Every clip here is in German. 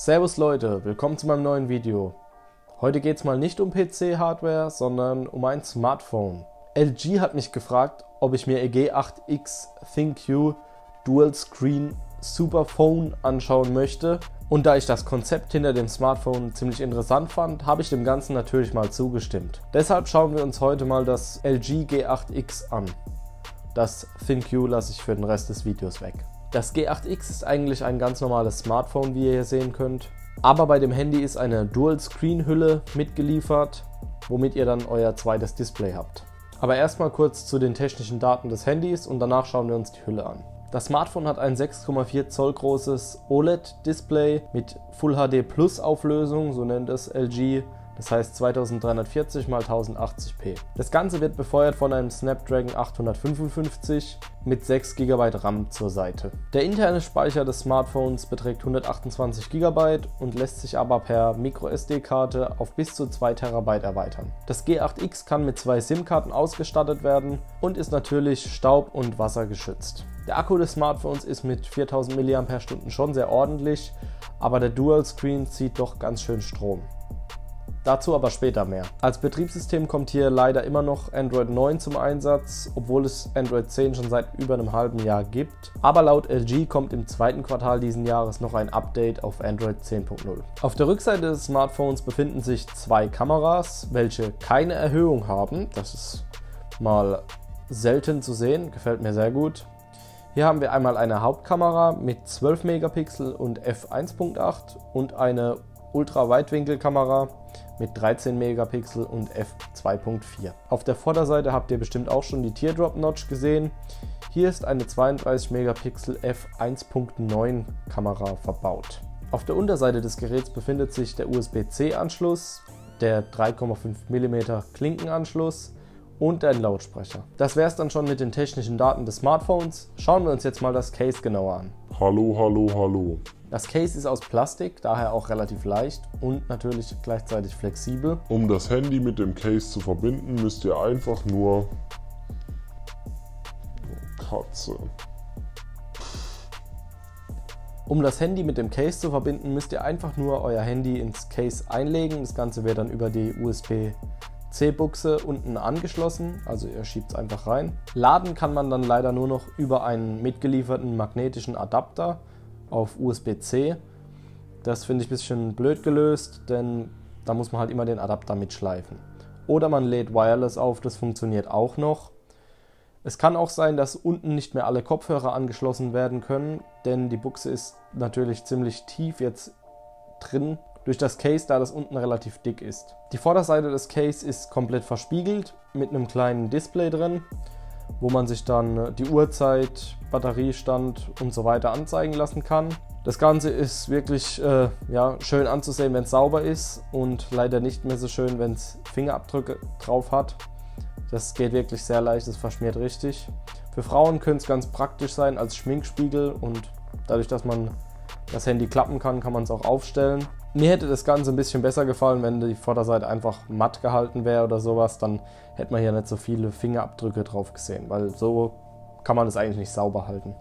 Servus Leute, willkommen zu meinem neuen Video. Heute geht es mal nicht um PC-Hardware, sondern um ein Smartphone. LG hat mich gefragt, ob ich mir ihr G8X ThinQ Dual Screen Superphone anschauen möchte. Und da ich das Konzept hinter dem Smartphone ziemlich interessant fand, habe ich dem Ganzen natürlich mal zugestimmt. Deshalb schauen wir uns heute mal das LG G8X an. Das ThinQ lasse ich für den Rest des Videos weg. Das G8X ist eigentlich ein ganz normales Smartphone, wie ihr hier sehen könnt. Aber bei dem Handy ist eine Dual-Screen-Hülle mitgeliefert, womit ihr dann euer zweites Display habt. Aber erstmal kurz zu den technischen Daten des Handys und danach schauen wir uns die Hülle an. Das Smartphone hat ein 6,4 Zoll großes OLED-Display mit Full HD Plus Auflösung, so nennt es LG. Das heißt 2340 x 1080p. Das Ganze wird befeuert von einem Snapdragon 855 mit 6 GB RAM zur Seite. Der interne Speicher des Smartphones beträgt 128 GB und lässt sich aber per MicroSD-Karte auf bis zu 2 TB erweitern. Das G8X kann mit 2 SIM-Karten ausgestattet werden und ist natürlich staub- und wassergeschützt. Der Akku des Smartphones ist mit 4000 mAh schon sehr ordentlich, aber der Dual Screen zieht doch ganz schön Strom. Dazu aber später mehr. Als Betriebssystem kommt hier leider immer noch Android 9 zum Einsatz, obwohl es Android 10 schon seit über einem halben Jahr gibt. Aber laut LG kommt im zweiten Quartal diesen Jahres noch ein Update auf Android 10.0. Auf der Rückseite des Smartphones befinden sich zwei Kameras, welche keine Erhöhung haben. Das ist mal selten zu sehen, gefällt mir sehr gut. Hier haben wir einmal eine Hauptkamera mit 12 Megapixel und f1.8 und eine Ultra-Weitwinkelkamera mit 13 Megapixel und f2.4. Auf der Vorderseite habt ihr bestimmt auch schon die Teardrop-Notch gesehen. Hier ist eine 32 Megapixel f1.9 Kamera verbaut. Auf der Unterseite des Geräts befindet sich der USB-C-Anschluss, der 3,5 mm Klinkenanschluss und ein Lautsprecher. Das wäre es dann schon mit den technischen Daten des Smartphones. Schauen wir uns jetzt mal das Case genauer an. Hallo. Das Case ist aus Plastik, daher auch relativ leicht und natürlich gleichzeitig flexibel. Um das Handy mit dem Case zu verbinden, müsst ihr einfach nur euer Handy ins Case einlegen. Das Ganze wird dann über die USB-C-Buchse unten angeschlossen, also ihr schiebt es einfach rein. Laden kann man dann leider nur noch über einen mitgelieferten magnetischen Adapter auf USB-C. Das finde ich ein bisschen blöd gelöst, denn da muss man halt immer den Adapter mitschleifen. Oder man lädt wireless auf, das funktioniert auch noch. Es kann auch sein, dass unten nicht mehr alle Kopfhörer angeschlossen werden können, denn die Buchse ist natürlich ziemlich tief jetzt drin durch das Case, da das unten relativ dick ist. Die Vorderseite des Case ist komplett verspiegelt mit einem kleinen Display drin, wo man sich dann die Uhrzeit, Batteriestand und so weiter anzeigen lassen kann. Das Ganze ist wirklich schön anzusehen, wenn es sauber ist und leider nicht mehr so schön, wenn es Fingerabdrücke drauf hat. Das geht wirklich sehr leicht, das verschmiert richtig. Für Frauen könnte es ganz praktisch sein als Schminkspiegel und dadurch, dass man das Handy klappen kann, kann man es auch aufstellen. Mir hätte das Ganze ein bisschen besser gefallen, wenn die Vorderseite einfach matt gehalten wäre oder sowas, dann hätte man hier nicht so viele Fingerabdrücke drauf gesehen, weil so kann man es eigentlich nicht sauber halten.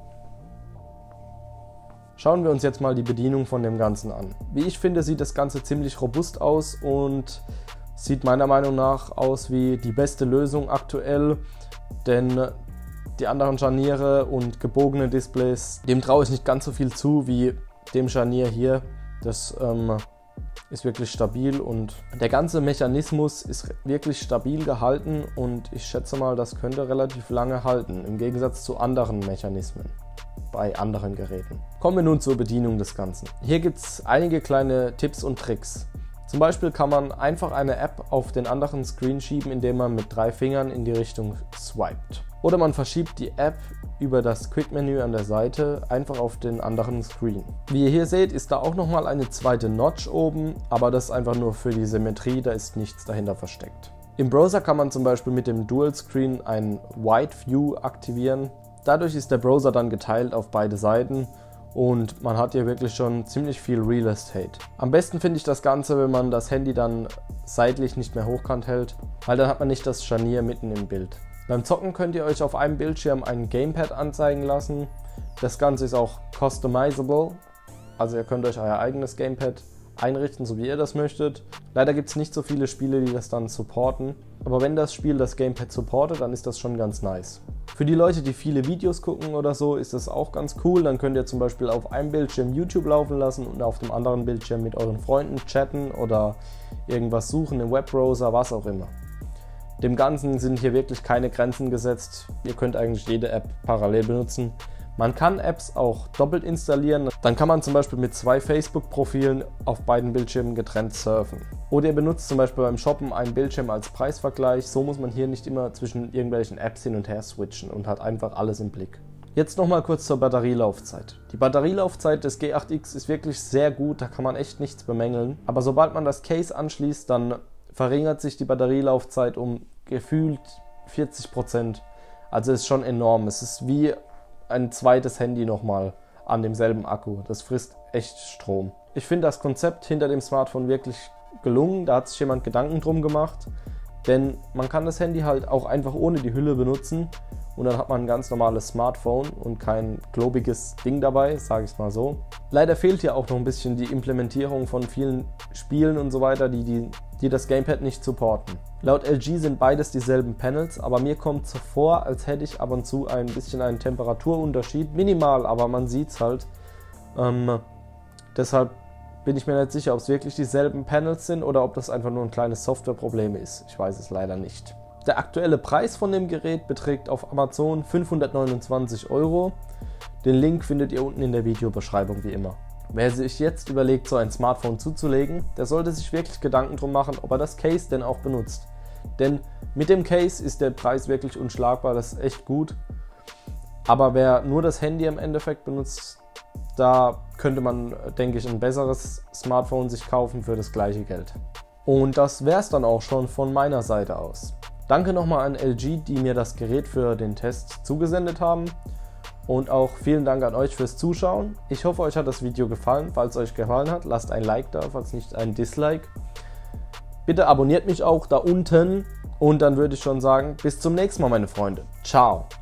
Schauen wir uns jetzt mal die Bedienung von dem Ganzen an. Wie ich finde, sieht das Ganze ziemlich robust aus und sieht meiner Meinung nach aus wie die beste Lösung aktuell, denn die anderen Scharniere und gebogene Displays, dem traue ich nicht ganz so viel zu wie dem Scharnier hier. Das ist wirklich stabil und der ganze Mechanismus ist wirklich stabil gehalten und ich schätze mal, das könnte relativ lange halten, im Gegensatz zu anderen Mechanismen bei anderen Geräten. Kommen wir nun zur Bedienung des Ganzen. Hier gibt es einige kleine Tipps und Tricks. Zum Beispiel kann man einfach eine App auf den anderen Screen schieben, indem man mit 3 Fingern in die Richtung swiped. Oder man verschiebt die App über das Quick-Menü an der Seite einfach auf den anderen Screen. Wie ihr hier seht, ist da auch nochmal eine zweite Notch oben, aber das ist einfach nur für die Symmetrie, da ist nichts dahinter versteckt. Im Browser kann man zum Beispiel mit dem Dual Screen ein Wide View aktivieren. Dadurch ist der Browser dann geteilt auf beide Seiten und man hat hier wirklich schon ziemlich viel Real Estate. Am besten finde ich das Ganze, wenn man das Handy dann seitlich nicht mehr hochkant hält, weil dann hat man nicht das Scharnier mitten im Bild. Beim Zocken könnt ihr euch auf einem Bildschirm ein Gamepad anzeigen lassen. Das Ganze ist auch customizable, Also ihr könnt euch euer eigenes Gamepad einrichten, so wie ihr das möchtet. Leider gibt es nicht so viele Spiele, die das dann supporten. Aber wenn das Spiel das Gamepad supportet, dann ist das schon ganz nice. Für die Leute, die viele Videos gucken oder so, ist das auch ganz cool. Dann könnt ihr zum Beispiel auf einem Bildschirm YouTube laufen lassen und auf dem anderen Bildschirm mit euren Freunden chatten oder irgendwas suchen im Webbrowser, was auch immer. Dem Ganzen sind hier wirklich keine Grenzen gesetzt. Ihr könnt eigentlich jede App parallel benutzen. Man kann Apps auch doppelt installieren. Dann kann man zum Beispiel mit 2 Facebook-Profilen auf beiden Bildschirmen getrennt surfen. Oder ihr benutzt zum Beispiel beim Shoppen einen Bildschirm als Preisvergleich. So muss man hier nicht immer zwischen irgendwelchen Apps hin und her switchen und hat einfach alles im Blick. Jetzt nochmal kurz zur Batterielaufzeit. Die Batterielaufzeit des G8X ist wirklich sehr gut, da kann man echt nichts bemängeln. Aber sobald man das Case anschließt, dann verringert sich die Batterielaufzeit um gefühlt 40%. Also ist schon enorm. Es ist wie ein zweites Handy nochmal an demselben Akku. Das frisst echt Strom. Ich finde das Konzept hinter dem Smartphone wirklich gelungen. Da hat sich jemand Gedanken drum gemacht. Denn man kann das Handy halt auch einfach ohne die Hülle benutzen. Und dann hat man ein ganz normales Smartphone und kein globiges Ding dabei, sage ich es mal so. Leider fehlt hier auch noch ein bisschen die Implementierung von vielen Spielen und so weiter, die das Gamepad nicht supporten. Laut LG sind beides dieselben Panels, aber mir kommt es so vor, als hätte ich ab und zu ein bisschen einen Temperaturunterschied. Minimal, aber man sieht es halt. Deshalb bin ich mir nicht sicher, ob es wirklich dieselben Panels sind oder ob das einfach nur ein kleines Softwareproblem ist. Ich weiß es leider nicht. Der aktuelle Preis von dem Gerät beträgt auf Amazon 529 €. Den Link findet ihr unten in der Videobeschreibung wie immer. Wer sich jetzt überlegt, so ein Smartphone zuzulegen, der sollte sich wirklich Gedanken drum machen, ob er das Case denn auch benutzt. Denn mit dem Case ist der Preis wirklich unschlagbar, das ist echt gut. Aber wer nur das Handy im Endeffekt benutzt, da könnte man, denke ich, ein besseres Smartphone sich kaufen für das gleiche Geld. Und das wäre es dann auch schon von meiner Seite aus. Danke nochmal an LG, die mir das Gerät für den Test zugesendet haben. Und auch vielen Dank an euch fürs Zuschauen. Ich hoffe, euch hat das Video gefallen. Falls es euch gefallen hat, lasst ein Like da, falls nicht ein Dislike. Bitte abonniert mich auch da unten. Und dann würde ich schon sagen, bis zum nächsten Mal, meine Freunde. Ciao.